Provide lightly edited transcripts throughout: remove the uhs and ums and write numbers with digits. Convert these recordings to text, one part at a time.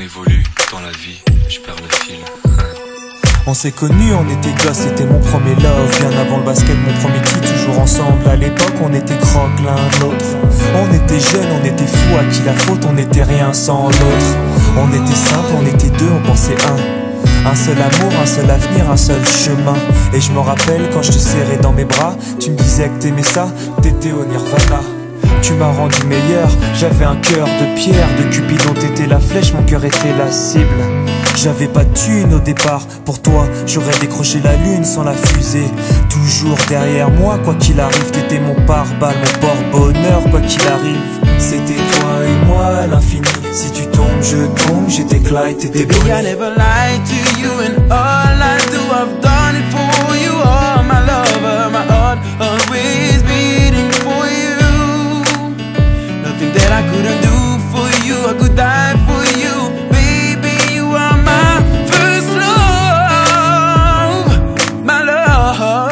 évolue dans la vie, je perds le fil. On s'est connus, on était gosses, c'était mon premier love. Bien avant le basket, mon premier titre, toujours ensemble. À l'époque, on était croque l'un l'autre. On était jeunes, on était fous, à qui la faute, on n'était rien sans l'autre. On était simple, on était deux, on pensait un seul amour, un seul avenir, un seul chemin. Et je me rappelle quand je te serrais dans mes bras, tu me disais que t'aimais ça, t'étais au Nirvana. Tu m'as rendu meilleur, j'avais un cœur de pierre. De Cupidon t'étais la flèche, mon cœur était la cible. J'avais pas de thune au départ, pour toi j'aurais décroché la lune sans la fusée. Toujours derrière moi, quoi qu'il arrive, t'étais mon pare-balles, mon porte-bonheur, quoi qu'il arrive. C'était toi et moi à l'infini, si tu tombes, je tombe, j'étais Clyde, t'étais Baby, I never lied to you, and all I do, I've done it for you. Oh, my lover, my heart always beating for you. Nothing that I couldn't do for you, I could die for you. Baby, you are my first love, my love.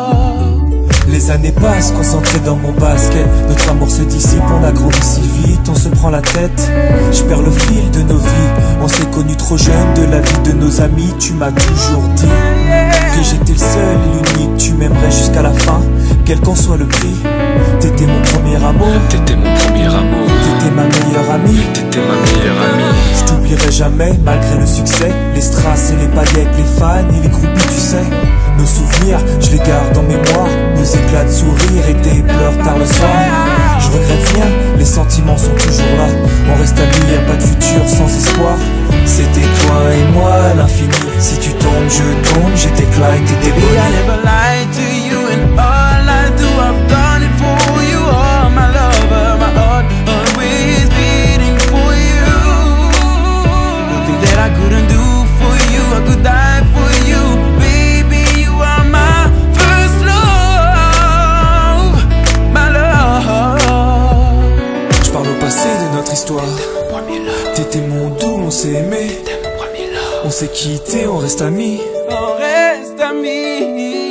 Les années passent, concentrées dans mon basket. Notre amour se dissipe, on a grandi si vite, on se prend la tête. Je perds le fil de nos vies, on s'est connus trop jeunes. De la vie de nos amis, tu m'as toujours dit que j'étais le seul et l'unique. Tu m'aimerais jusqu'à la fin, quel qu'en soit le prix. T'étais mon premier amour, T'étais mon premier amour, t'étais ma meilleure amie. t'étais ma meilleure amie. Je t'oublierai jamais, malgré le succès. Les strass et les paillettes, les fans et les groupies, tu sais. Nos souvenirs, je les garde en mémoire. Nos éclats de sourire et tes pleurs tard le soir. Je regrette rien, les sentiments sont toujours là. On reste amis, y'a pas de futur sans espoir. C'était toi et moi à l'infini. Si tu tombes, je tombe, j'étais Clyde, t'étais Baby, I Bonnie. never lied to you, and all I do, I've done it for you. Oh, my lover, my heart always beating for you. Nothing that I couldn't do for you, I could die for you. Baby, you are my first love, my love. Je parle au passé de notre histoire. T'étais mon doux, on s'est aimé. On s'est quitté, on reste amis. On reste amis.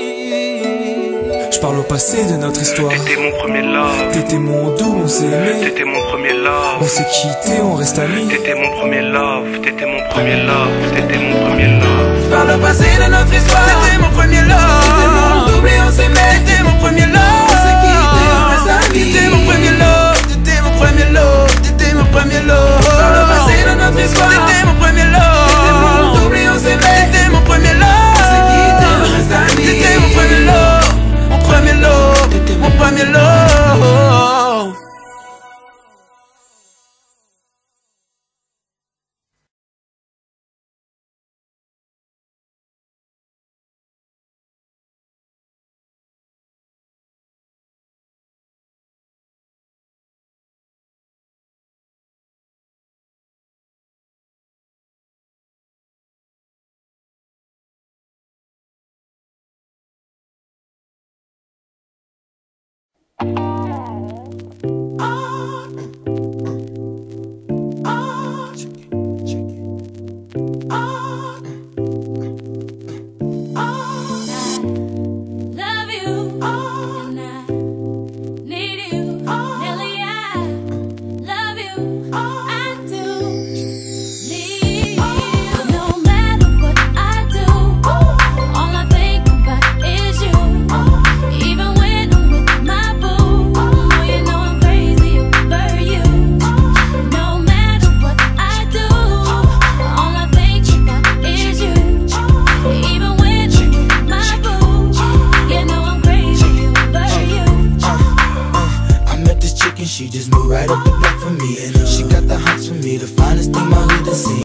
Je parle au passé de notre histoire. T'étais mon premier love, T'étais mon doux, on s'est aimé. t'étais mon premier love. On s'est quitté, on reste amis. T'étais mon premier love, t'étais mon premier love, t'étais mon premier love. Par le passé de notre histoire, t'étais mon premier love. T'étais mon double et on s'aimait. T'étais mon premier love. On s'est quitté, on reste amis. T'étais mon premier love. T'étais mon premier love. T'étais mon premier love. Par le passé de notre histoire, t'étais mon premier love. T'étais mon double et on s'aimait. T'étais mon premier love. On s'est quitté, on reste amis. T'étais mon premier love. Mon premier love. T'étais mon premier love.